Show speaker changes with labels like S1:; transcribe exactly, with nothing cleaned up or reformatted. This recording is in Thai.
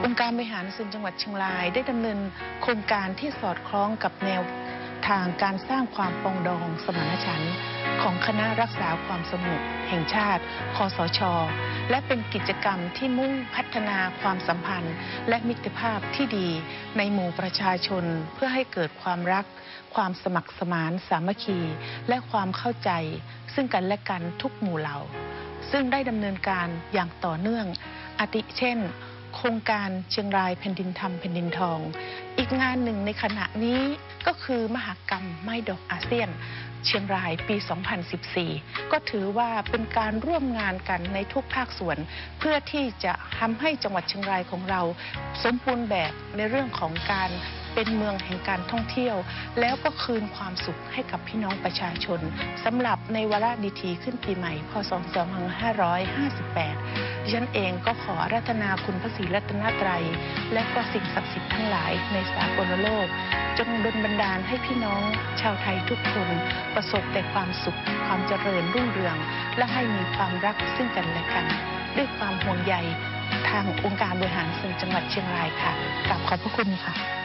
S1: องค์การบริหารส่วนจังหวัดเชียงรายได้ดำเนินโครงการที่สอดคล้องกับแนวทางการสร้างความปรองดองสมานฉันท์ของคณะรักษาความสงบแห่งชาติคสช.และเป็นกิจกรรมที่มุ่งพัฒนาความสัมพันธ์และมิตรภาพที่ดีในหมู่ประชาชนเพื่อให้เกิดความรักความสมัครสมานสามัคคีและความเข้าใจซึ่งกันและกันทุกหมู่เหล่าซึ่งได้ดำเนินการอย่างต่อเนื่องอาทิเช่นโครงการเชียงรายแผ่นดินธรรมแผ่นดินทองอีกงานหนึ่งในขณะนี้ก็คือมหกรรมไม้ดอกอาเซียนเชียงรายปี สองพันสิบสี่ ก็ถือว่าเป็นการร่วมงานกันในทุกภาคส่วนเพื่อที่จะทำให้จังหวัดเชียงรายของเราสมบูรณ์แบบในเรื่องของการเป็นเมืองแห่งการท่องเที่ยวแล้วก็คืนความสุขให้กับพี่น้องประชาชนสำหรับในวาระดีถีขึ้นปีใหม่พ.ศ. สองพันห้าร้อยห้าสิบแปดดิฉันเองก็ขออาราธนาคุณพระศรีรัตนตรัยและก็สิ่งศักดิ์สิทธิ์ทั้งหลายในสากลโลกจงดลบันดาลให้พี่น้องชาวไทยทุกคนประสบแต่ความสุขความเจริญรุ่งเรืองและให้มีความรักซึ่งกันและกันด้วยความห่วงใยทางองค์การบริหารส่วนจังหวัดเชียงรายค่ะกราบขอบพระคุณค่ะ